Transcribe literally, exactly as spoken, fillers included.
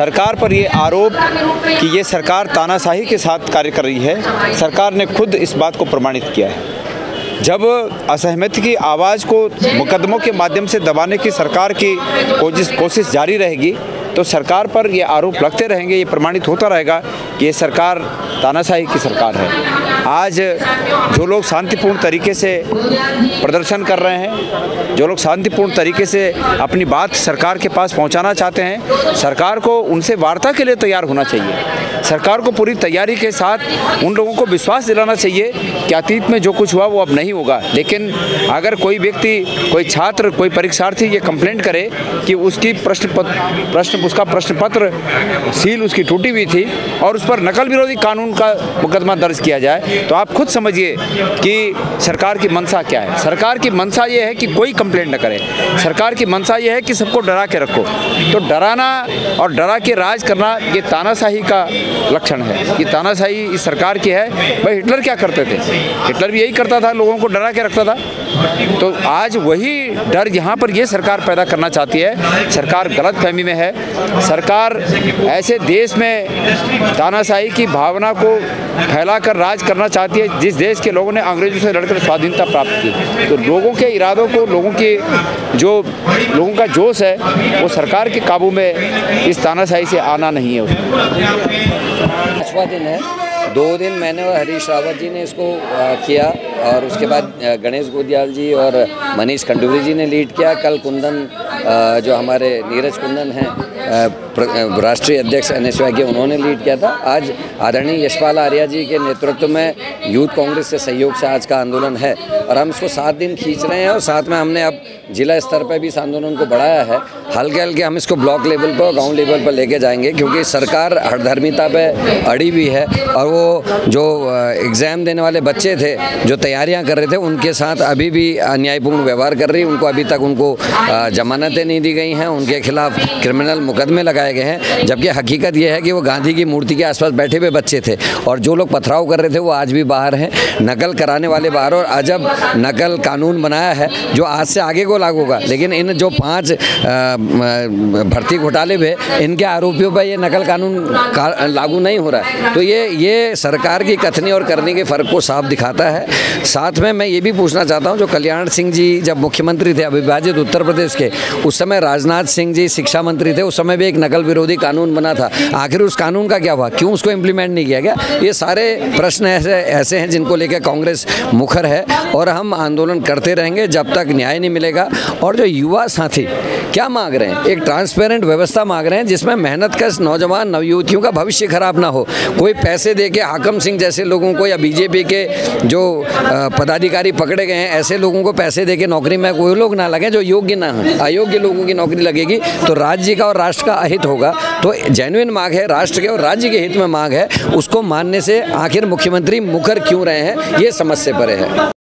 सरकार पर ये आरोप कि ये सरकार तानाशाही के साथ कार्य कर रही है, सरकार ने खुद इस बात को प्रमाणित किया है। जब असहमति की आवाज़ को मुकदमों के माध्यम से दबाने की सरकार की कोशिश कोशिश जारी रहेगी तो सरकार पर ये आरोप लगते रहेंगे, ये प्रमाणित होता रहेगा कि ये सरकार तानाशाही की सरकार है। आज जो लोग शांतिपूर्ण तरीके से प्रदर्शन कर रहे हैं, जो लोग शांतिपूर्ण तरीके से अपनी बात सरकार के पास पहुंचाना चाहते हैं, सरकार को उनसे वार्ता के लिए तैयार होना चाहिए। सरकार को पूरी तैयारी के साथ उन लोगों को विश्वास दिलाना चाहिए कि अतीत में जो कुछ हुआ वो अब नहीं होगा। लेकिन अगर कोई व्यक्ति, कोई छात्र, कोई परीक्षार्थी ये कंप्लेंट करे कि उसकी प्रश्न पत्र प्रश्न उसका प्रश्न पत्र सील उसकी टूटी हुई थी और उस पर नकल विरोधी कानून का मुकदमा दर्ज किया जाए, तो आप खुद समझिए कि सरकार की मंशा क्या है। सरकार की मंशा ये है कि कोई कंप्लेंट न करे। सरकार की मंशा ये है कि सबको डरा के रखो। तो डराना और डरा के राज करना ये तानाशाही का लक्षण है। ये तानाशाही इस सरकार की है। भाई हिटलर क्या करते थे? हिटलर भी यही करता था, लोगों को डरा के रखता था। तो आज वही डर यहाँ पर ये सरकार पैदा करना चाहती है। सरकार गलत फहमी में है। सरकार ऐसे देश में तानाशाही की भावना को फैलाकर राज करना चाहती है जिस देश के लोगों ने अंग्रेजों से लड़कर स्वाधीनता प्राप्त की। तो लोगों के इरादों को, लोगों की जो लोगों का जोश है वो सरकार के काबू में इस तानाशाही से आना नहीं है। उसको पाँचवा दिन है, दो दिन मैंने और हरीश रावत जी ने इसको किया और उसके बाद गणेश गोदियाल जी और मनीष खंडूरी जी ने लीड किया। कल कुंदन जो हमारे नीरज कुंदन हैं राष्ट्रीय अध्यक्ष एन एस वाई के, उन्होंने लीड किया था। आज आदरणीय यशपाल आर्या जी के नेतृत्व में यूथ कांग्रेस के सहयोग से आज का आंदोलन है और हम इसको सात दिन खींच रहे हैं और साथ में हमने अब जिला स्तर पर भी इस आंदोलन को बढ़ाया है। हल्के हल्के हम इसको ब्लॉक लेवल पर, गांव लेवल पर लेके जाएंगे क्योंकि सरकार हरधर्मिता पे अड़ी हुई है और वो जो एग्ज़ाम देने वाले बच्चे थे, जो तैयारियां कर रहे थे, उनके साथ अभी भी अन्यायपूर्ण व्यवहार कर रही है। उनको अभी तक उनको जमानतें नहीं दी गई हैं, उनके खिलाफ क्रिमिनल मुकदमे लगाए गए हैं। जबकि हकीकत यह है कि वो गांधी की मूर्ति के आसपास बैठे हुए बच्चे थे और जो लोग पथराव कर रहे थे वो आज भी बाहर हैं, नकल कराने वाले बाहर। और अजब नकल कानून बनाया है जो आज से आगे को लागू होगा। लेकिन इन जो पाँच भर्ती घोटाले हुए, इनके आरोपियों पर ये नकल कानून का, लागू नहीं हो रहा है। तो ये ये सरकार की कथनी और करने के फ़र्क को साफ दिखाता है। साथ में मैं ये भी पूछना चाहता हूँ, जो कल्याण सिंह जी जब मुख्यमंत्री थे अविभाजित उत्तर प्रदेश के, उस समय राजनाथ सिंह जी शिक्षा मंत्री थे, उस समय भी एक नकल विरोधी कानून बना था। आखिर उस कानून का क्या हुआ? क्यों उसको इम्प्लीमेंट नहीं किया गया? ये सारे प्रश्न ऐसे ऐसे हैं जिनको लेकर कांग्रेस मुखर है और हम आंदोलन करते रहेंगे जब तक न्याय नहीं मिलेगा। और जो युवा साथी क्या मांग रहे हैं? एक ट्रांसपेरेंट व्यवस्था मांग रहे हैं जिसमें मेहनतकश नौजवान नवयुवतियों का भविष्य खराब ना हो। कोई पैसे दे के हाकम सिंह जैसे लोगों को या बीजेपी के जो पदाधिकारी पकड़े गए हैं, ऐसे लोगों को पैसे दे के नौकरी में कोई लोग ना लगे जो योग्य ना हो। अयोग्य लोगों की नौकरी लगेगी तो राज्य का और राष्ट्र का अहित होगा। तो जेन्युइन मांग है, राष्ट्र के और राज्य के हित में मांग है, उसको मानने से आखिर मुख्यमंत्री मुकर क्यों रहे हैं, ये समझ से परे है।